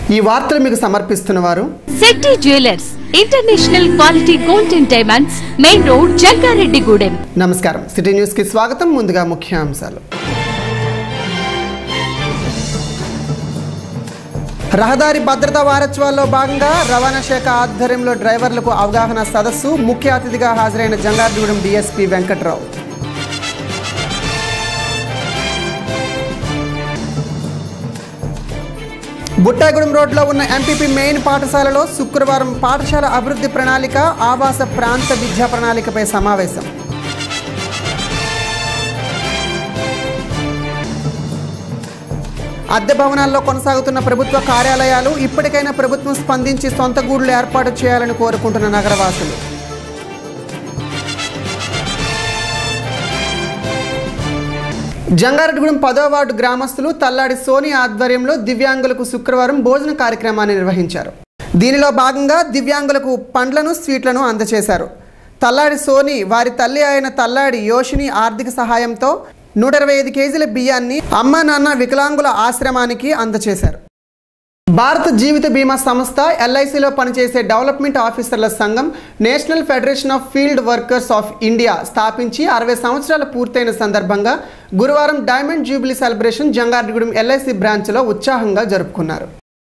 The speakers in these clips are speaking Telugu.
ఈ వార్తలు మీకు సమర్పిస్తున్నవారు Shetty jewellers international quality gold and diamonds, main road, Jangareddygudem. నమస్కారం. సిటీ న్యూస్ కి స్వాగతం. ముందుగా ముఖ్యాంశాలు. రహదారి భద్రతా వారోత్సవాల్లో భాగంగా రవాణా శాఖ ఆధ్వర్యంలో డ్రైవర్లకు అవగాహన సదస్సు. ముఖ్య అతిథిగా హాజరైన జంగారెడ్డిగూడెం డీఎస్పీ వెంకట్రావు. బుట్టాయిగూడెం రోడ్లో ఉన్న ఎంపీపీ మెయిన్ పాఠశాలలో శుక్రవారం పాఠశాల అభివృద్ధి ప్రణాళిక, ఆవాస ప్రాంత విద్యా ప్రణాళికపై సమావేశం. అద్దె భవనాల్లో కొనసాగుతున్న ప్రభుత్వ కార్యాలయాలు, ఇప్పటికైనా ప్రభుత్వం స్పందించి సొంత గూడులు ఏర్పాటు చేయాలని కోరుకుంటున్న నగరవాసులు. జంగారెడ్డిగూడెం 10వ వార్డు గ్రామస్తులు తల్లాడి సోని ఆధ్వర్యంలో దివ్యాంగులకు శుక్రవారం భోజన కార్యక్రమాన్ని నిర్వహించారు. దీనిలో భాగంగా దివ్యాంగులకు పండ్లను, స్వీట్లను అందజేశారు. తల్లాడి సోని వారి తల్లి అయిన తల్లాడి యోషిని ఆర్థిక సహాయంతో 125 కేజీల బియ్యాన్ని అమ్మ నాన్న వికలాంగుల ఆశ్రమానికి అందజేశారు. భారత జీవిత బీమా సంస్థ ఎల్ఐసిలో పనిచేసే డెవలప్మెంట్ ఆఫీసర్ల సంఘం national federation of field workers of India స్థాపించి 60 సంవత్సరాలు పూర్తయిన సందర్భంగా గురువారం diamond jubilee celebration Jangareddygudem LIC బ్రాంచ్లో ఉత్సాహంగా జరుపుకున్నారు.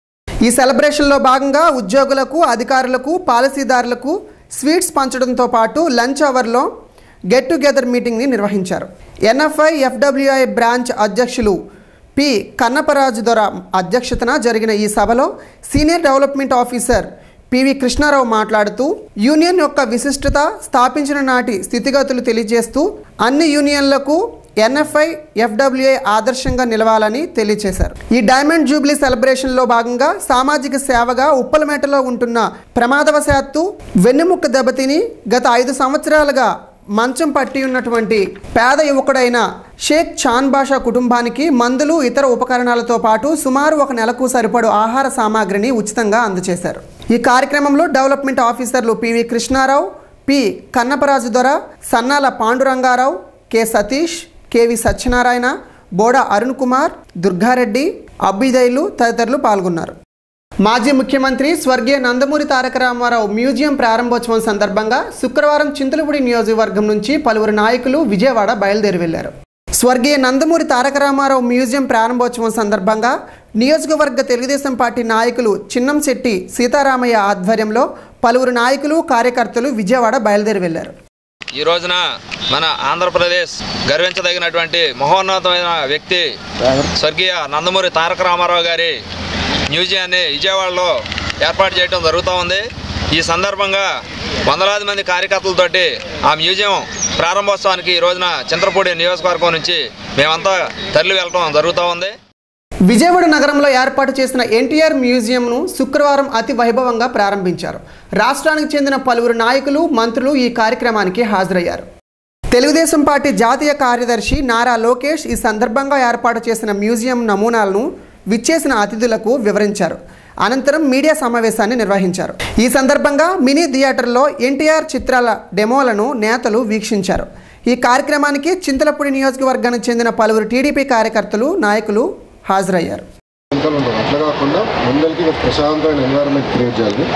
ఈ సెలబ్రేషన్లో భాగంగా ఉద్యోగులకు, అధికారులకు, పాలసీదారులకు స్వీట్స్ పంచడంతో పాటు లంచ్ అవర్లో గెట్ టుగెదర్ మీటింగ్ని నిర్వహించారు. ఎన్ఎఫ్ఐ ఎఫ్డబ్ల్యూఐ బ్రాంచ్ అధ్యక్షులు పి కన్నపరాజు దొర అధ్యక్షతన జరిగిన ఈ సభలో senior development officer PV Krishnarao మాట్లాడుతూ యూనియన్ యొక్క విశిష్టత, స్థాపించిన నాటి స్థితిగతులు తెలియజేస్తూ అన్ని యూనియన్లకు ఎన్ఎఫ్ఐ ఎఫ్డబ్ల్యూఐ ఆదర్శంగా నిలవాలని తెలియజేశారు. ఈ డైమండ్ జూబిలీ సెలబ్రేషన్లో భాగంగా సామాజిక సేవగా ఉప్పలమేటలో ఉంటున్న ప్రమాదవశాత్తు వెన్నెముక్క దెబ్బతిని గత 5 సంవత్సరాలుగా మంచం పట్టి ఉన్నటువంటి పేద యువకుడైన షేక్ చాన్ బాషా కుటుంబానికి మందులు, ఇతర ఉపకరణాలతో పాటు సుమారు 1 నెలకు సరిపడు ఆహార సామాగ్రిని ఉచితంగా అందజేశారు. ఈ కార్యక్రమంలో డెవలప్మెంట్ ఆఫీసర్లు PV Krishnarao, P Kannaparaju Dora, Sannala Pandurangarao, K Satish, KV Satyanarayana, Boda Arun Kumar, Durgareddy, అభ్యుదయులు తదితరులు పాల్గొన్నారు. మాజీ ముఖ్యమంత్రి స్వర్గీయ నందమూరి తారక రామారావు మ్యూజియం ప్రారంభోత్సవం సందర్భంగా శుక్రవారం చింతలపూడి నియోజకవర్గం నుంచి పలువురు నాయకులు విజయవాడ బయలుదేరి వెళ్లారు. స్వర్గీయ నందమూరి తారక రామారావు మ్యూజియం ప్రారంభోత్సవం సందర్భంగా నియోజకవర్గ తెలుగుదేశం పార్టీ నాయకులు చిన్నంశెట్టి సీతారామయ్య ఆధ్వర్యంలో పలువురు నాయకులు, కార్యకర్తలు విజయవాడ బయలుదేరి వెళ్లారు. ఈ రోజున మన ఆంధ్రప్రదేశ్ గర్వించదగినటువంటి మహోన్నతమైన వ్యక్తి స్వర్గీయ నందమూరి తారక రామారావు గారి మ్యూజియాన్ని విజయవాడలో ఏర్పాటు చేయడం జరుగుతూ ఉంది. ఈ సందర్భంగా వందలాది మంది కార్యకర్తలతోటి ఆ మ్యూజియం ప్రారంభోత్సవానికి ఈ రోజున చింతలపూడి నియోజకవర్గం నుంచి మేమంతా తరలి వెళ్ళడం జరుగుతూ ఉంది. విజయవాడ నగరంలో ఏర్పాటు చేసిన ఎన్టీఆర్ మ్యూజియంను శుక్రవారం అతి వైభవంగా ప్రారంభించారు. రాష్ట్రానికి చెందిన పలువురు నాయకులు, మంత్రులు ఈ కార్యక్రమానికి హాజరయ్యారు. తెలుగుదేశం పార్టీ జాతీయ కార్యదర్శి నారా లోకేష్ ఈ సందర్భంగా ఏర్పాటు చేసిన మ్యూజియం నమూనాలను విచ్చేసిన అతిథులకు వివరించారు. అనంతరం మీడియా సమావేశాన్ని నిర్వహించారు. ఈ సందర్భంగా మినీ థియేటర్లో ఎన్టీఆర్ చిత్రాల డెమోలను నేతలు వీక్షించారు. ఈ కార్యక్రమానికి చింతలపూడి నియోజకవర్గానికి చెందిన పలువురు టీడీపీ కార్యకర్తలు, నాయకులు హాజరయ్యారు. అట్లా కాకుండా ముందరికి ఒక ప్రశాంతమైన ఎన్వైరన్మెంట్ క్రియేట్ చేయాలి.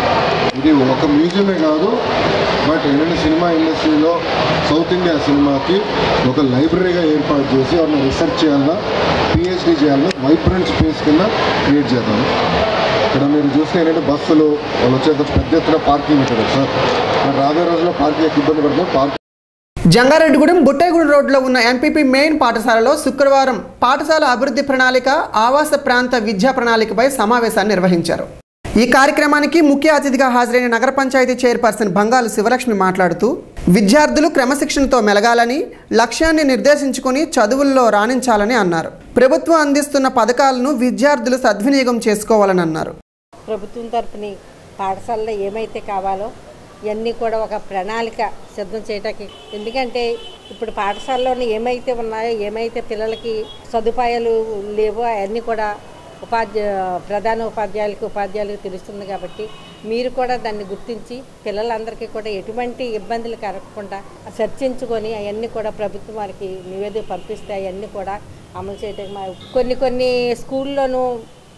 ఇది ఒక మ్యూజియమే కాదు, బట్ ఏంటంటే సినిమా ఇండస్ట్రీలో సౌత్ ఇండియా సినిమాకి ఒక లైబ్రరీగా ఏర్పాటు చేసి వాళ్ళని రీసెర్చ్ చేయాలన్నా, పిహెచ్డీ చేయాలన్నా వైబ్రెంట్ స్పేస్ కింద క్రియేట్ చేద్దాం. ఇక్కడ మీరు చూస్తే ఏంటంటే బస్సులు వాళ్ళు వచ్చే పెద్ద ఎత్తున పార్కింగ్ ఉంటుంది సార్. రాబోయే రోజుల్లో పార్కింగ్ ఇబ్బంది పడుతుంది. జంగారెడ్డిగూడెం బుట్టాయిగూడెం రోడ్లో ఉన్న ఎంపీపీ మెయిన్ పాఠశాలలో శుక్రవారం పాఠశాల అభివృద్ధి ప్రణాళిక, ఆవాస ప్రాంత విద్యా ప్రణాళికపై సమావేశాన్ని నిర్వహించారు. ఈ కార్యక్రమానికి ముఖ్య అతిథిగా హాజరైన నగర పంచాయతీ చైర్పర్సన్ బంగాలు శివలక్ష్మి మాట్లాడుతూ విద్యార్థులు క్రమశిక్షణతో మెలగాలని, లక్ష్యాన్ని నిర్దేశించుకుని చదువుల్లో రాణించాలని అన్నారు. ప్రభుత్వం అందిస్తున్న పథకాలను విద్యార్థులు సద్వినియోగం చేసుకోవాలని అన్నారు. ప్రభుత్వం తరపుని పాఠశాలలో ఏమైతే కావాలో ఇవన్నీ కూడా ఒక ప్రణాళిక సిద్ధం చేయటానికి, ఎందుకంటే ఇప్పుడు పాఠశాలలోని ఏమైతే ఉన్నాయో, ఏమైతే పిల్లలకి సదుపాయాలు లేవో అవన్నీ కూడా ప్రధాన ఉపాధ్యాయులకు తెలుస్తుంది. కాబట్టి మీరు కూడా దాన్ని గుర్తించి పిల్లలందరికీ కూడా ఎటువంటి ఇబ్బందులు కలగకుండా చర్చించుకొని అవన్నీ కూడా ప్రభుత్వం వారికి నివేదిక పంపిస్తే అవన్నీ కూడా అమలు చేయడం. కొన్ని స్కూల్లోనూ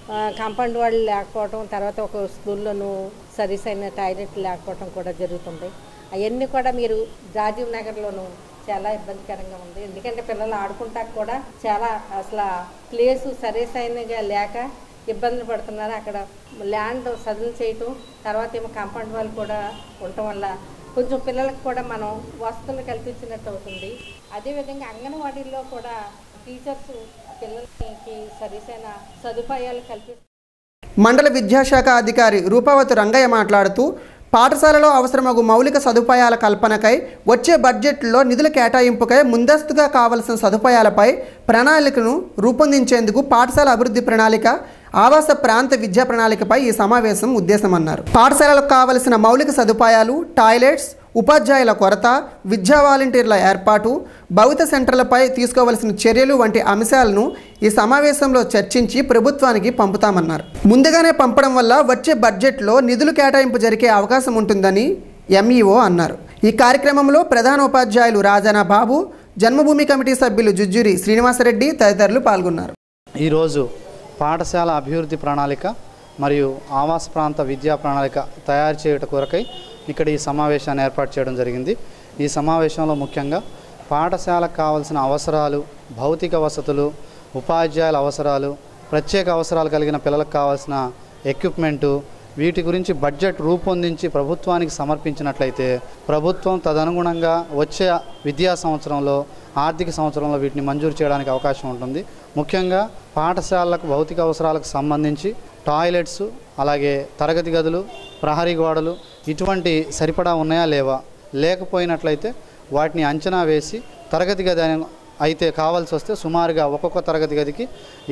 కాంపౌండ్ వాళ్ళు లేకపోవడం, తర్వాత ఒక స్కూల్లోనూ సర్వీస్ అయిన టాయిలెట్ లేకపోవడం కూడా జరుగుతుంది. అవన్నీ కూడా మీరు రాజీవ్ నగర్లోనూ చాలా ఇబ్బందికరంగా ఉంది. ఎందుకంటే పిల్లలు ఆడుకుంటాక కూడా చాలా అసలు ప్లేసు సర్వీస్ అయినగా లేక ఇబ్బందులు పడుతున్నారు. అక్కడ ల్యాండ్ సదును చేయటం, తర్వాత ఏమో కాంపౌండ్ వాళ్ళు కూడా ఉండటం వల్ల కొంచెం పిల్లలకు కూడా మనం వసతులు కల్పించినట్టు అవుతుంది. అదేవిధంగా అంగన్వాడీల్లో కూడా టీచర్స్ పిల్లలకి సరిసైన సదుపాయాలు కల్పిస్తారు. మండల విద్యాశాఖ అధికారి రూపవతి రంగయ్య మాట్లాడుతూ పాఠశాలలో అవసరమగు మౌలిక సదుపాయాల కల్పనకై వచ్చే బడ్జెట్లో నిధుల కేటాయింపుకై ముందస్తుగా కావలసిన సదుపాయాలపై ప్రణాళికను రూపొందించేందుకు పాఠశాల అభివృద్ధి ప్రణాళిక, ఆవాస ప్రాంత విద్యా ప్రణాళికపై ఈ సమావేశం ఉద్దేశమన్నారు. పాఠశాలలకు కావలసిన మౌలిక సదుపాయాలు, టాయిలెట్స్, ఉపాధ్యాయుల కొరత, విద్యా వాలంటీర్ల ఏర్పాటు, భౌతిక సెంటర్లపై తీసుకోవలసిన చర్యలు వంటి అంశాలను ఈ సమావేశంలో చర్చించి ప్రభుత్వానికి పంపుతామన్నారు. ముందుగానే పంపడం వల్ల వచ్చే బడ్జెట్లో నిధులు కేటాయింపు జరిగే అవకాశం ఉంటుందని ఎంఈఓ అన్నారు. ఈ కార్యక్రమంలో ప్రధాన ఉపాధ్యాయులు రాజానా బాబు, జన్మభూమి కమిటీ సభ్యులు జుజ్జూరి శ్రీనివాసరెడ్డి తదితరులు పాల్గొన్నారు. ఈరోజు పాఠశాల అభివృద్ధి ప్రణాళిక మరియు ఆవాస ప్రాంత విద్యా ప్రణాళిక తయారు చేయట కొరకై ఇక్కడ ఈ సమావేశాన్ని ఏర్పాటు చేయడం జరిగింది. ఈ సమావేశంలో ముఖ్యంగా పాఠశాలకు కావాల్సిన అవసరాలు, భౌతిక వసతులు, ఉపాధ్యాయుల అవసరాలు, ప్రత్యేక అవసరాలు కలిగిన పిల్లలకు కావాల్సిన ఎక్విప్మెంటు, వీటి గురించి బడ్జెట్ రూపొందించి ప్రభుత్వానికి సమర్పించినట్లయితే ప్రభుత్వం తదనుగుణంగా వచ్చే విద్యా సంవత్సరంలో, ఆర్థిక సంవత్సరంలో వీటిని మంజూరు చేయడానికి అవకాశం ఉంటుంది. ముఖ్యంగా పాఠశాలలకు భౌతిక అవసరాలకు సంబంధించి టాయిలెట్స్, అలాగే తరగతి గదులు, ప్రహరీ గోడలు ఇటువంటి సరిపడా ఉన్నాయా లేవా, లేకపోయినట్లయితే వాటిని అంచనా వేసి తరగతి గది అయితే కావాల్సి వస్తే సుమారుగా ఒక్కొక్క తరగతి గదికి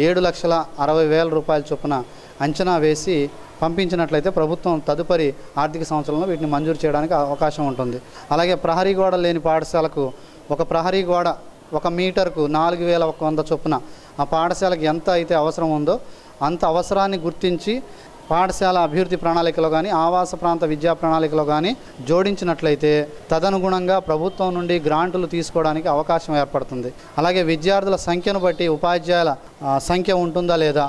7,60,000 రూపాయల చొప్పున అంచనా వేసి పంపించినట్లయితే ప్రభుత్వం తదుపరి ఆర్థిక సంవత్సరంలో వీటిని మంజూరు చేయడానికి అవకాశం ఉంటుంది. అలాగే ప్రహరీ గోడ లేని పాఠశాలకు ఒక ప్రహరీ గోడ 1 మీటర్కు 4,100 చొప్పున ఆ పాఠశాలకు ఎంత అయితే అవసరం ఉందో అంత అవసరాన్ని గుర్తించి పాఠశాల అభివృద్ధి ప్రణాళికలో కానీ ఆవాస ప్రాంత విద్యా ప్రణాళికలో కానీ జోడించినట్లయితే తదనుగుణంగా ప్రభుత్వం నుండి గ్రాంటులు తీసుకోవడానికి అవకాశం ఏర్పడుతుంది. అలాగే విద్యార్థుల సంఖ్యను బట్టి ఉపాధ్యాయుల సంఖ్య ఉంటుందా లేదా,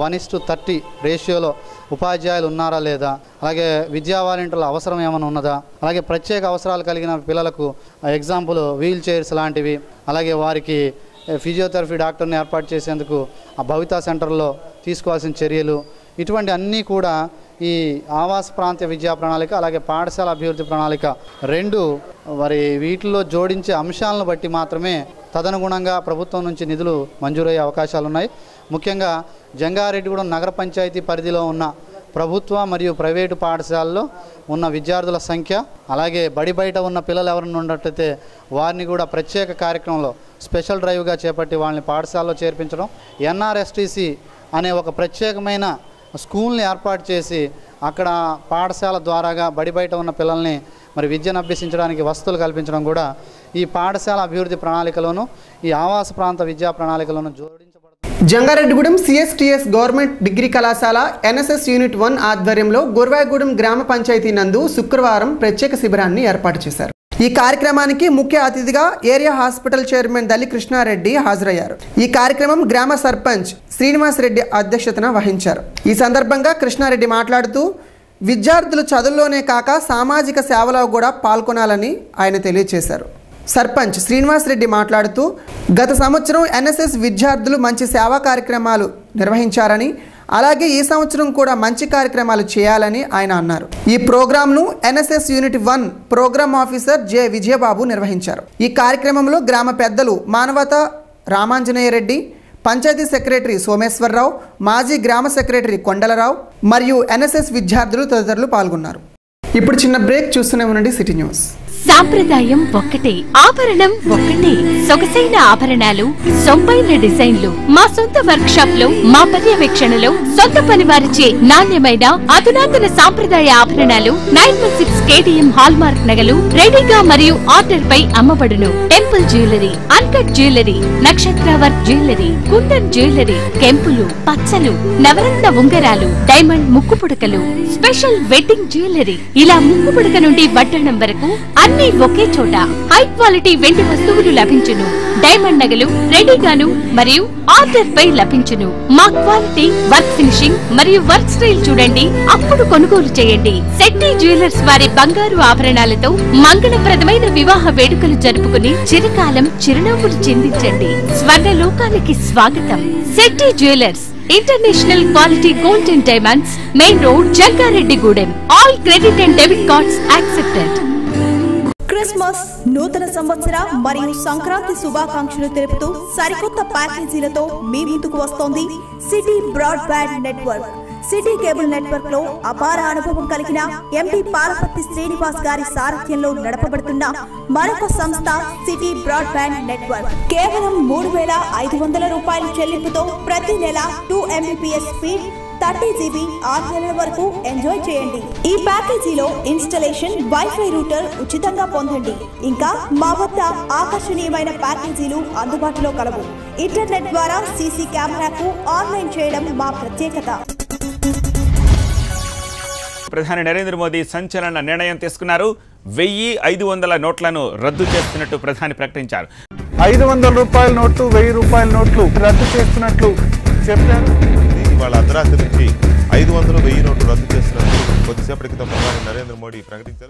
1:30 రేషియోలో ఉపాధ్యాయులు ఉన్నారా లేదా, అలాగే విద్యా వాలంటీర్ల అవసరం ఏమైనా ఉన్నదా, అలాగే ప్రత్యేక అవసరాలు కలిగిన పిల్లలకు ఎగ్జాంపుల్ వీల్ చైర్స్ లాంటివి, అలాగే వారికి ఫిజియోథెరపీ డాక్టర్ని ఏర్పాటు చేసేందుకు ఆ భవితా సెంటర్లో తీసుకోవాల్సిన చర్యలు, ఇటువంటి అన్నీ కూడా ఈ ఆవాస ప్రాంత విద్యా ప్రణాళిక అలాగే పాఠశాల అభివృద్ధి ప్రణాళిక రెండు వీటిల్లో జోడించే అంశాలను బట్టి మాత్రమే తదనుగుణంగా ప్రభుత్వం నుంచి నిధులు మంజూరయ్యే అవకాశాలు ఉన్నాయి. ముఖ్యంగా జంగారెడ్డిగూడెం నగర పంచాయతీ పరిధిలో ఉన్న ప్రభుత్వ మరియు ప్రైవేటు పాఠశాలలో ఉన్న విద్యార్థుల సంఖ్య, అలాగే బడి బయట ఉన్న పిల్లలు ఎవరైనా ఉన్నట్లయితే వారిని కూడా ప్రత్యేక కార్యక్రమంలో స్పెషల్ డ్రైవ్గా చేపట్టి వాళ్ళని పాఠశాలలో చేర్పించడం, ఎన్ఆర్ఎస్టీసీ అనే ఒక ప్రత్యేకమైన స్కూల్ని ఏర్పాటు చేసి అక్కడ పాఠశాల ద్వారాగా బడి బయట ఉన్న పిల్లల్ని విద్యను అభ్యసించడానికి వసతులు కల్పించడం కూడా ఈ పాఠశాల అభివృద్ధి ప్రణాళికలోను ఈ ఆవాస ప్రాంత విద్యా ప్రణాళికలోను జోడించబడుతుంది. జంగారెడ్డిగూడెం సిఎస్టిఎస్ గవర్నమెంట్ డిగ్రీ కళాశాల ఎన్ఎస్ఎస్ యూనిట్ 1 ఆధ్వర్యంలో గుర్వాయగూడెం గ్రామ పంచాయతీ నందు శుక్రవారం ప్రత్యేక శిబిరాన్ని ఏర్పాటు చేశారు. ఈ కార్యక్రమానికి ముఖ్య అతిథిగా area hospital chairman Dalli Krishnareddy హాజరయ్యారు. ఈ కార్యక్రమం గ్రామ సర్పంచ్ శ్రీనివాసరెడ్డి అధ్యక్షతన వహించారు. ఈ సందర్భంగా కృష్ణారెడ్డి మాట్లాడుతూ విద్యార్థులు చదువుల్లోనే కాక సామాజిక సేవలో కూడా పాల్గొనాలని ఆయన తెలియజేశారు. సర్పంచ్ శ్రీనివాసరెడ్డి మాట్లాడుతూ గత సంవత్సరం ఎన్ఎస్ఎస్ విద్యార్థులు మంచి సేవా కార్యక్రమాలు నిర్వహించారని, అలాగే ఈ సంవత్సరం కూడా మంచి కార్యక్రమాలు చేయాలని ఆయన అన్నారు. ఈ ప్రోగ్రాంను NSS unit 1 programme officer J Vijayababu నిర్వహించారు. ఈ కార్యక్రమంలో గ్రామ పెద్దలు మానవత రామాంజనేయరెడ్డి, పంచాయతీ సెక్రటరీ సోమేశ్వరరావు, మాజీ గ్రామ సెక్రటరీ కొండలరావు మరియు ఎన్ఎస్ఎస్ విద్యార్థులు తదితరులు పాల్గొన్నారు. ఇప్పుడు చిన్న బ్రేక్, చూస్తూనే ఉండండి సిటీ న్యూస్. సాంప్రదాయం ఒక్కటే, ఆభరణం ఒక్కటే. సొగసైన ఆభరణాలు, సొంపైన డిజైన్లు మా సొంత వర్క్ షాప్ లో, మా పర్యవేక్షణలో సొంత పని వారిచే నాణ్యమైన అధునాతన సాంప్రదాయ ఆభరణాలు 916 KDM హాల్ మార్క్ నగలు రెడీగా మరియు ఆర్డర్ పై అమ్మబడును. టెంపుల్ జ్యువెలరీ, అన్కట్ జ్యువెలరీ, నక్షత్ర వర్క్ జ్యువెలరీ, కుందన్ జ్యువెలరీ, కెంపులు, పచ్చలు, నవరత్న ఉంగరాలు, డైమండ్ ముక్కు పుడకలు, స్పెషల్ వెడ్డింగ్ జ్యువెలరీ, ఇలా ముక్కు పుడక నుండి వడ్డాణం వరకు అన్ని ఒకే చోట. హై క్వాలిటీ వెండి వస్తువులు లభించును. డైమండ్ నగలు రెడీగాను మరియు ఆర్డర్ పై లభించును. మా క్వాలిటీ, వర్క్ ఫినిషింగ్ మరియు వర్క్ స్టైల్ చూడండి, అప్పుడు కొనుగోలు చేయండి. శెట్టి జ్యువెలర్స్ వారి బంగారు ఆభరణాలతో మంగళప్రదమైన వివాహ వేడుకలు జరుపుకుని చిరకాలం చిరునవ్వులు చిందించండి. స్వర్ణ లోకానికి స్వాగతం. Shetty jewellers, international quality gold and diamonds, main road, Jangareddygudem. All credit and debit cards accepted. Christmas, నూతన సంవత్సర మరియు సంక్రాంతి శుభాకాంక్షలు తెలుపుతూ సరికొత్త ప్యాకేజీలతో మీ ముందుకు వస్తోంది city broadband network. City cable network లో అపార అనుభవం కలిగిన ఎండి పాలపర్తి శ్రీనివాస్ గారి సారథ్యంలో నడపబడుతున్న మరొక సంస్థ సిటీ బ్రాడ్బ్యాండ్ నెట్వర్క్. కేవలం 3,500 రూపాయల చెల్లింపుతో ప్రతి నెల 2 Mbps స్పీడ్, 30 GB 6 నెలల వరకు ఎంజాయ్ చేయండి. ఈ ప్యాకేజీలో ఇన్స్టలేషన్, వైఫై రూటర్ ఉచితంగా పొందండి. ఇంకా మా వద్ద ఆకర్షణీయమైన ప్యాకేజీలు అందుబాటులో కలవు. ఇంటర్నెట్ ద్వారా సీసీ కెమెరాకు ఆన్లైన్ చేయడం మా ప్రత్యేకత. ప్రధాని నరేంద్ర మోదీ సంచలన నిర్ణయం తీసుకున్నారు. 1,500 నోట్లను రద్దు చేస్తున్నట్టు ప్రధాని ప్రకటించారు. 500 రూపాయల నోట్లు, 1000 రూపాయల నోట్లు రద్దు చేస్తున్నట్లు చెప్పారు. ఇవాళ అర్ధరాత్రి నుంచి 500, 1000 నోట్లు రద్దు చేస్తున్నట్టు కొద్దిసేపటి క్రితం ప్రధాని నరేంద్ర మోడీ ప్రకటించారు.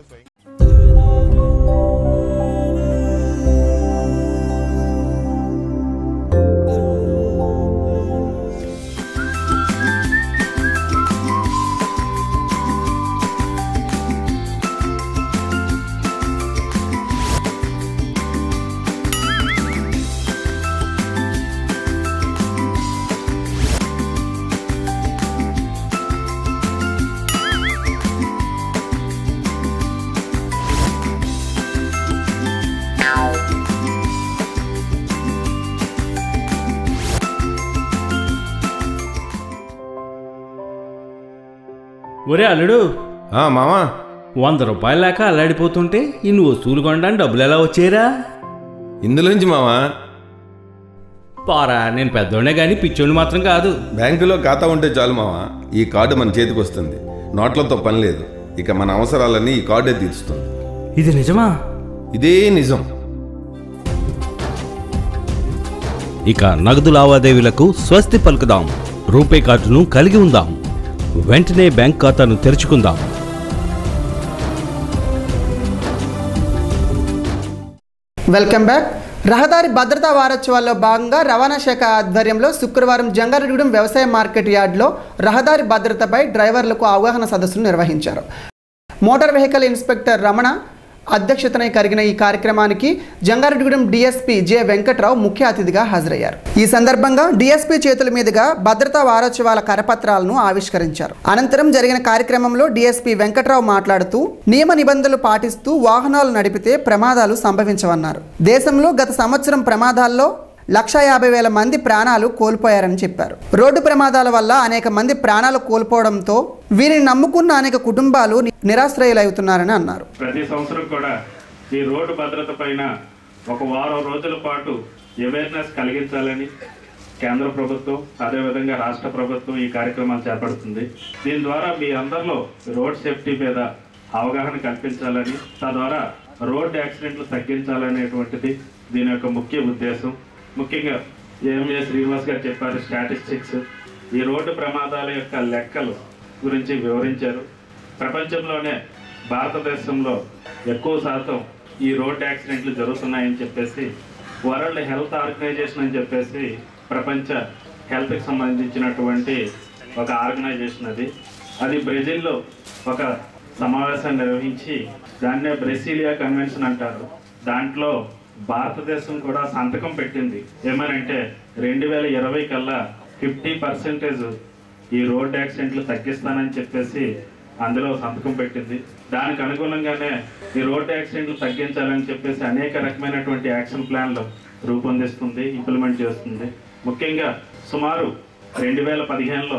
ఒరే అల్లుడు, మామా 100 రూపాయలు లేక అల్లాడిపోతుంటే ఇన్ని వస్తువులు కొనడానికి డబ్బులు ఎలా వచ్చారా? ఇందులోంచి మామా పారా, నేను పెద్దోడే కానీ పిచ్చోడిని మాత్రం కాదు. బ్యాంకులో ఖాతా ఉంటే చాలు మామా, ఈ కార్డు మన చేతికి వస్తుంది. నోట్లతో పని లేదు. ఇక మన అవసరాలన్నీ ఈ కార్డే తీరుస్తుంది. ఇది నిజమా? ఇదే నిజం. ఇక నగదు లావాదేవీలకు స్వస్తి పలుకుదాం. రూపే కార్డును కలిగి ఉందాం. వెంటనే బ్యాంక్ ఖాతాను తెరుచుకుందాం. Welcome back. రహదారి భద్రతా వారోత్సవాల్లో భాగంగా రవాణా శాఖ ఆధ్వర్యంలో శుక్రవారం జంగారెడ్డిగూడెం వ్యవసాయ మార్కెట్ యార్డులో రహదారి భద్రతపై డ్రైవర్లకు అవగాహన సదస్సును నిర్వహించారు. మోటార్ వెహికల్ ఇన్స్పెక్టర్ రమణ అధ్యక్షతన జరిగిన ఈ కార్యక్రమానికి జంగారెడ్డిగూడెం డీఎస్పీ జె వెంకట్రావు ముఖ్య అతిథిగా హాజరయ్యారు. ఈ సందర్భంగా డీఎస్పీ చేతుల మీదుగా భద్రతా వారోత్సవాల కరపత్రాలను ఆవిష్కరించారు. అనంతరం జరిగిన కార్యక్రమంలో డీఎస్పీ వెంకట్రావు మాట్లాడుతూ నియమ నిబంధనలు పాటిస్తూ వాహనాలు నడిపితే ప్రమాదాలు సంభవించవన్నారు. దేశంలో గత సంవత్సరం ప్రమాదాల్లో 150,000 మంది ప్రాణాలు కోల్పోయారని చెప్పారు. రోడ్డు ప్రమాదాల వల్ల అనేక మంది ప్రాణాలు కోల్పోవడంతో వీరిని నమ్ముకున్న అనేక కుటుంబాలు నిరాశ్రయులవుతున్నారని అన్నారు. ప్రతి సంవత్సరం కూడా ఈ రోడ్డు భద్రత పైన ఒక వారం రోజుల పాటు అవేర్నెస్ కలిగించాలని కేంద్ర ప్రభుత్వం, అదేవిధంగా రాష్ట్ర ప్రభుత్వం ఈ కార్యక్రమాలు చేపడుతుంది. దీని ద్వారా మీ అందరిలో రోడ్ సేఫ్టీ మీద అవగాహన కల్పించాలని, తద్వారా రోడ్ యాక్సిడెంట్లు తగ్గించాలనేటువంటిది దీని యొక్క ముఖ్య ఉద్దేశం. ముఖ్యంగా ఏఎంఏ శ్రీనివాస్ గారు చెప్పారు, స్టాటిస్టిక్స్, ఈ రోడ్డు ప్రమాదాల యొక్క లెక్కలు గురించి వివరించారు. ప్రపంచంలోనే భారతదేశంలో ఎక్కువ శాతం ఈ రోడ్ యాక్సిడెంట్లు జరుగుతున్నాయని చెప్పేసి వరల్డ్ హెల్త్ ఆర్గనైజేషన్ అని చెప్పేసి ప్రపంచ హెల్త్కి సంబంధించినటువంటి ఒక ఆర్గనైజేషన్ అది బ్రెజిల్లో ఒక సమావేశాన్ని నిర్వహించి దాన్నే బ్రెసిలియా కన్వెన్షన్ అంటారు. దాంట్లో భారతదేశం కూడా సంతకం పెట్టింది. ఏమనంటే 2020 కల్లా 50% ఈ రోడ్ యాక్సిడెంట్లు తగ్గిస్తానని చెప్పేసి అందులో సంతకం పెట్టింది. దానికి అనుగుణంగానే ఈ రోడ్ యాక్సిడెంట్లు తగ్గించాలని చెప్పేసి అనేక రకమైనటువంటి యాక్షన్ ప్లాన్లు రూపొందిస్తుంది, ఇంప్లిమెంట్ చేస్తుంది. ముఖ్యంగా సుమారు 2015లో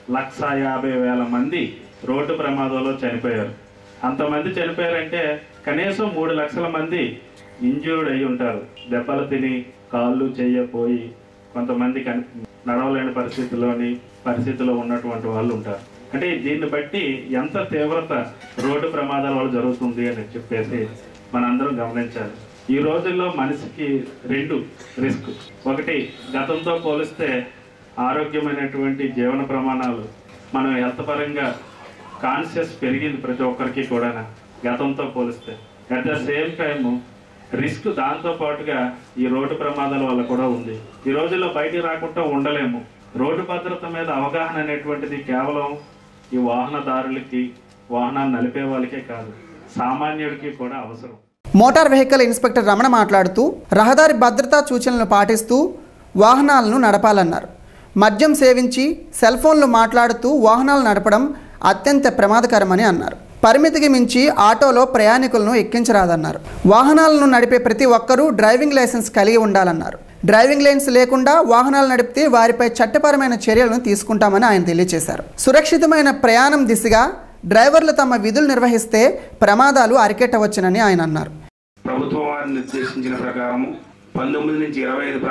150,000 మంది రోడ్డు ప్రమాదంలో చనిపోయారు. అంతమంది చనిపోయారంటే కనీసం 3 లక్షల మంది ఇంజ్యూర్డ్ అయి ఉంటారు. దెబ్బలు తిని కాళ్ళు చెయ్యపోయి కొంతమంది నడవలేని పరిస్థితిలో ఉన్నటువంటి వాళ్ళు ఉంటారు. అంటే దీన్ని బట్టి ఎంత తీవ్రత రోడ్డు ప్రమాదాల వల్ల జరుగుతుంది అని చెప్పేసి మనందరం గమనించాలి. ఈ రోజుల్లో మనిషికి 2 రిస్క్. ఒకటి, గతంతో పోలిస్తే ఆరోగ్యమైనటువంటి జీవన ప్రమాణాలు, మనం హెల్త్ పరంగా కాన్షియస్ పెరిగింది ప్రతి ఒక్కరికి కూడా గతంతో పోలిస్తే. At the same time risk దాంతో పాటుగా ఈ రోడ్డు ప్రమాదాల వల్ల కూడా ఉంది. ఈ రోజుల్లో బయటికి రాకుండా ఉండలేము. రోడ్డు భద్రత మీద అవగాహన అనేటువంటిది కేవలం ఈ వాహనదారులకి, వాహనాన్ని నడిపే వాళ్ళకే కాదు, సామాన్యుడికి కూడా అవసరం. మోటార్ వెహికల్ ఇన్స్పెక్టర్ రమణ మాట్లాడుతూ రహదారి భద్రతా సూచనలను పాటిస్తూ వాహనాలను నడపాలన్నారు. మద్యం సేవించి సెల్ ఫోన్లు మాట్లాడుతూ వాహనాలు నడపడం అత్యంత ప్రమాదకరమని అన్నారు. పరిమితికి మించి ఆటోలో ప్రయాణికులను ఎక్కించరాదన్నారు. వాహనాలను నడిపే ప్రతి ఒక్కరూ డ్రైవింగ్ లైసెన్స్ కలిగి ఉండాలన్నారు. డ్రైవింగ్ లైసెన్స్ లేకుండా వాహనాలు నడిపితే వారిపై చట్టపరమైన చర్యలను తీసుకుంటామని ఆయన తెలియజేశారు. సురక్షితమైన ప్రయాణం దిశగా డ్రైవర్లు తమ విధులు నిర్వహిస్తే ప్రమాదాలు అరికెట్టవచ్చునని ఆయన అన్నారు. ప్రభుత్వం వారు నిర్దేశించిన ప్రకారం 19 నుంచి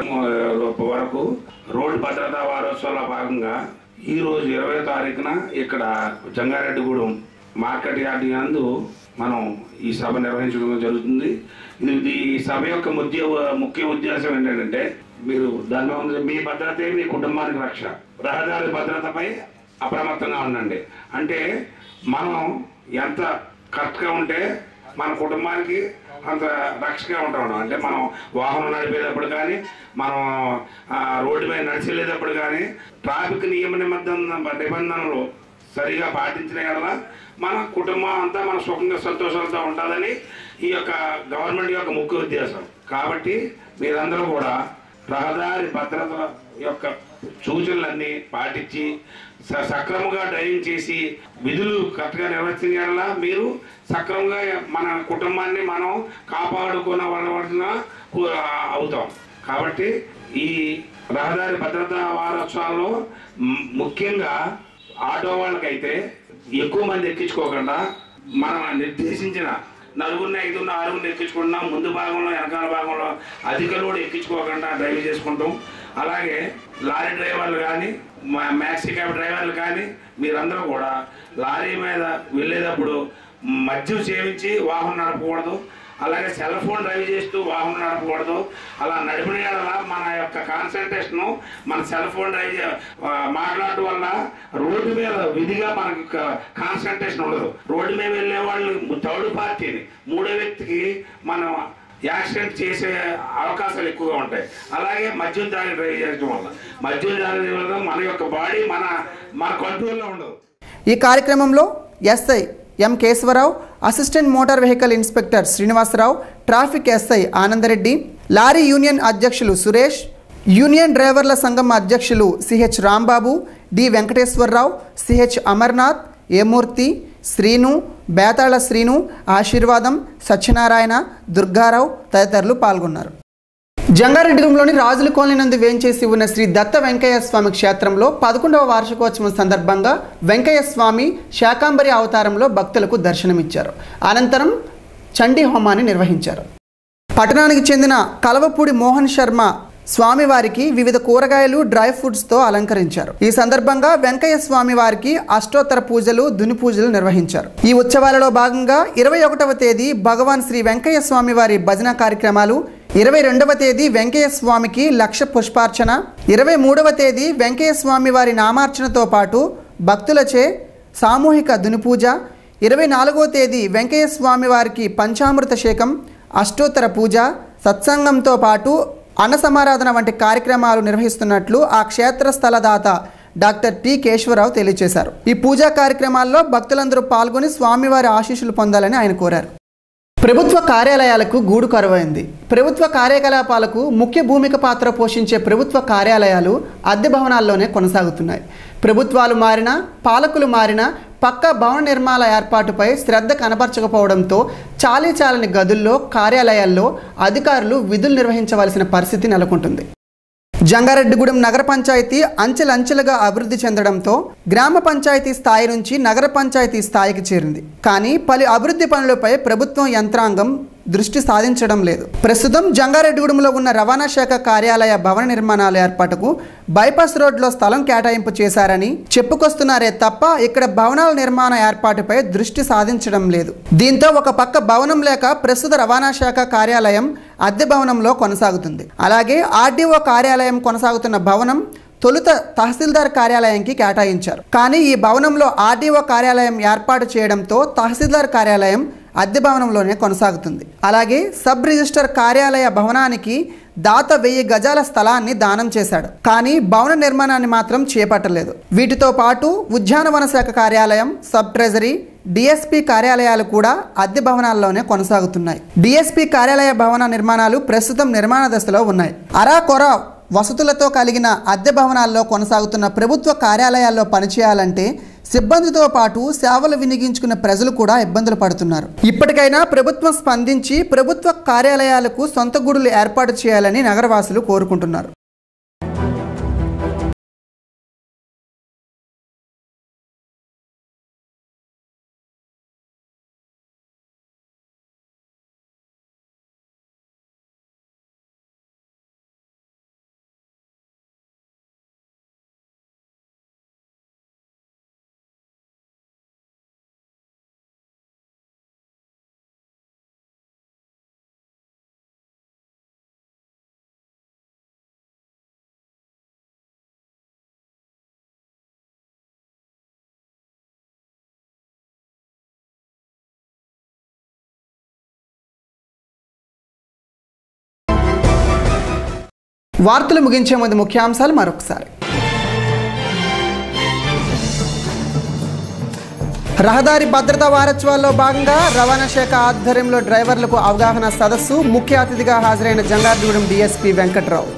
25 వరకు రోడ్డు భద్రతా వారోత్సవాల భాగంగా ఈరోజు 20వ తారీఖున ఇక్కడ జంగారెడ్డిగూడెం మార్కెట్ యార్డ్ నందు మనం ఈ సభ నిర్వహించడం జరుగుతుంది. ఈ సభ యొక్క ముఖ్య ఉద్దేశం ఏంటంటే, మీరు దాని మీ భద్రతే మీ కుటుంబానికి రక్ష. రహదారి భద్రతపై అప్రమత్తంగా ఉండండి. అంటే మనం ఎంత కరెక్ట్గా ఉంటే మన కుటుంబానికి అంత రక్షగా ఉంటాం. అంటే మనం వాహనం నడిపేటప్పుడు కానీ, మనం రోడ్డు మీద నడిచేటప్పుడు కానీ ట్రాఫిక్ నిబంధనలు సరిగా పాటించిన వల్ల మన కుటుంబం అంతా మన సుఖంగా సంతోషాలతో ఉంటుందని ఈ యొక్క గవర్నమెంట్ యొక్క ముఖ్య ఉద్దేశం. కాబట్టి మీరందరూ కూడా రహదారి భద్రత యొక్క సూచనలన్నీ పాటించి సక్రమంగా డ్రైవింగ్ చేసి విధులు కరెక్ట్గా నిర్వర్తించాల మీరు సక్రమంగా మన కుటుంబాన్ని మనం కాపాడుకోవలసిన అవుతాం. కాబట్టి ఈ రహదారి భద్రతా వారోత్సవాల్లో ముఖ్యంగా ఆటో వాళ్ళకైతే ఎక్కువ మంది ఎక్కించుకోకుండా మనం నిర్దేశించిన 4, 5, 6 ఎక్కించుకుంటున్నాం. ముందు భాగంలో, వెనకాల భాగంలో అధిక లోడ్ ఎక్కించుకోకుండా డ్రైవ్ చేసుకుంటాం. అలాగే లారీ డ్రైవర్లు కానీ, మ్యాక్సీ క్యాబ్ డ్రైవర్లు కానీ మీరందరూ కూడా లారీ మీద వెళ్ళేటప్పుడు మద్యం సేవించి వాహనం నడపకూడదు. అలాగే సెల్ ఫోన్ డ్రైవ్ చేస్తూ వాహనం నడపకూడదు. అలా నడిపిన వల్ల మన యొక్క కాన్సన్ట్రేషను మన సెల్ ఫోన్ డ్రైవ్ మాట్లాడటం వల్ల రోడ్డు మీద విధిగా మనకి కాన్సన్ట్రేషన్ ఉండదు. రోడ్డు మీద వెళ్ళే వాళ్ళు థర్డ్ పార్టీని, మూడో వ్యక్తికి మనం యాక్సిడెంట్ చేసే అవకాశాలు ఎక్కువగా ఉంటాయి. అలాగే మద్యం తాగి డ్రైవ్ చేయడం వల్ల మన యొక్క బాడీ మన కంట్రోల్లో ఉండదు. ఈ కార్యక్రమంలో SI M Keshavarao, assistant motor vehicle inspector Srinivasarao, traffic SI Anandareddy, lorry union అధ్యక్షులు సురేష్, యూనియన్ డ్రైవర్ల సంఘం అధ్యక్షులు CH Rambabu, D Venkateswararao, CH Amarnath, A Murthy, Srinu, Betala Srinu, Aseervadam, Satyanarayana, Durgarao తదితరులు పాల్గొన్నారు. జంగారెడ్డిగూడెంలోని రాజుల కాలనీ నందు వేంచేసి ఉన్న శ్రీ దత్త వెంకయ్య స్వామి క్షేత్రంలో 11వ వార్షికోత్సవం సందర్భంగా వెంకయ్య స్వామి శాకాంబరి అవతారంలో భక్తులకు దర్శనమిచ్చారు. అనంతరం చండీ హోమాన్ని నిర్వహించారు. పట్టణానికి చెందిన కలవపూడి మోహన్ శర్మ స్వామివారికి వివిధ కూరగాయలు, డ్రై ఫ్రూట్స్తో అలంకరించారు. ఈ సందర్భంగా వెంకయ్య స్వామి వారికి అష్టోత్తర పూజలు, దుని పూజలు నిర్వహించారు. ఈ ఉత్సవాలలో భాగంగా 21వ తేదీ భగవాన్ శ్రీ వెంకయ్య స్వామి వారి భజన కార్యక్రమాలు, 22వ తేదీ వెంకయ్య స్వామికి లక్ష పుష్పార్చన, 23వ తేదీ వెంకయ్య స్వామి వారి నామార్చనతో పాటు భక్తులచే సామూహిక దునిపూజ, 24వ తేదీ వెంకయ్య స్వామి వారికి పంచామృతశేఖం, అష్టోత్తర పూజ, సత్సంగంతో పాటు అన్న సమారాధన వంటి కార్యక్రమాలు నిర్వహిస్తున్నట్లు ఆ క్షేత్రస్థలదాత డాక్టర్ టి కేశవరావు తెలియజేశారు. ఈ పూజా కార్యక్రమాల్లో భక్తులందరూ పాల్గొని స్వామివారి ఆశీస్సులు పొందాలని ఆయన కోరారు. ప్రభుత్వ కార్యాలయాలకు గూడు కరువైంది. ప్రభుత్వ కార్యకలాపాలకు ముఖ్య భూమిక పాత్ర పోషించే ప్రభుత్వ కార్యాలయాలు అద్దె భవనాల్లోనే కొనసాగుతున్నాయి. ప్రభుత్వాలు మారినా, పాలకులు మారినా పక్కా భవన నిర్మాణ ఏర్పాటుపై శ్రద్ధ కనబరచకపోవడంతో చాలీచాలని గదుల్లో, కార్యాలయాల్లో అధికారులు విధులు నిర్వహించవలసిన పరిస్థితి నెలకొంటుంది. జంగారెడ్డిగూడెం నగర పంచాయతీ అంచెలంచెలుగా అభివృద్ధి చెందడంతో గ్రామ పంచాయతీ స్థాయి నుంచి నగర పంచాయతీ స్థాయికి చేరింది. కానీ పలు అభివృద్ధి పనులపై ప్రభుత్వం యంత్రాంగం దృష్టి సాధించడం లేదు. ప్రస్తుతం జంగారెడ్డిగూడెంలో ఉన్న రవాణా శాఖ కార్యాలయ భవన నిర్మాణాల ఏర్పాటుకు బైపాస్ రోడ్లో స్థలం కేటాయింపు చేశారని చెప్పుకొస్తున్నారే తప్ప ఇక్కడ భవనాల నిర్మాణ ఏర్పాటుపై దృష్టి సాధించడం లేదు. దీంతో ఒక పక్క భవనం లేక ప్రస్తుత రవాణా శాఖ కార్యాలయం అద్దె భవనంలో కొనసాగుతుంది. అలాగే ఆర్డీఓ కార్యాలయం కొనసాగుతున్న భవనం తొలుత తహసీల్దార్ కార్యాలయానికి కేటాయించారు. కానీ ఈ భవనంలో ఆర్డీఓ కార్యాలయం ఏర్పాటు చేయడంతో తహసీల్దార్ కార్యాలయం అద్దె భవనంలోనే కొనసాగుతుంది. అలాగే సబ్ రిజిస్టర్ కార్యాలయ భవనానికి దాత 1000 గజాల స్థలాన్ని దానం చేశాడు. కానీ భవన నిర్మాణాన్ని మాత్రం చేపట్టలేదు. వీటితో పాటు ఉద్యానవన శాఖ కార్యాలయం, సబ్ ట్రెజరీ, డిఎస్పీ కార్యాలయాలు కూడా అద్దె భవనాల్లోనే కొనసాగుతున్నాయి. డిఎస్పీ కార్యాలయ భవన నిర్మాణాలు ప్రస్తుతం నిర్మాణ దశలో ఉన్నాయి. అరాకొరా వసతులతో కలిగిన అద్దె భవనాల్లో కొనసాగుతున్న ప్రభుత్వ కార్యాలయాల్లో పనిచేయాలంటే సిబ్బందితో పాటు సేవలు వినియోగించుకున్న ప్రజలు కూడా ఇబ్బందులు పడుతున్నారు. ఇప్పటికైనా ప్రభుత్వం స్పందించి ప్రభుత్వ కార్యాలయాలకు సొంత గుడులు ఏర్పాటు చేయాలని నగరవాసులు కోరుకుంటున్నారు. వార్తలు ముగించే ముందు ముఖ్యాంశాలు మరొకసారి. రహదారి భద్రతా వారోత్సవాల్లో భాగంగా రవాణా శాఖ ఆధ్వర్యంలో డ్రైవర్లకు అవగాహన సదస్సు. ముఖ్య అతిథిగా హాజరైన జంగారెడ్డిగూడెం డీఎస్పీ వెంకట్రావు.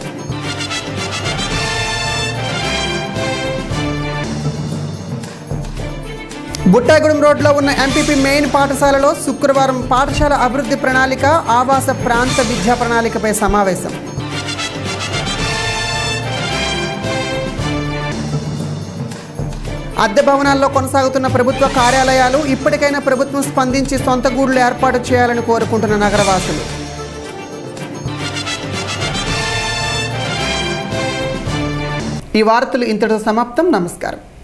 బుట్టాగూడెం రోడ్లో ఉన్న ఎంపీపీ మెయిన్ పాఠశాలలో శుక్రవారం పాఠశాల అభివృద్ధి ప్రణాళిక, ఆవాస ప్రాంత విద్యా ప్రణాళికపై సమావేశం. అద్దె భవనాల్లో కొనసాగుతున్న ప్రభుత్వ కార్యాలయాలు ఇప్పటికైనా ప్రభుత్వం స్పందించి సొంత గూడులు ఏర్పాటు చేయాలని కోరుకుంటున్న నగరవాసులు. ఈ వార్తలు ఇంతటితో సమాప్తం. నమస్కారం.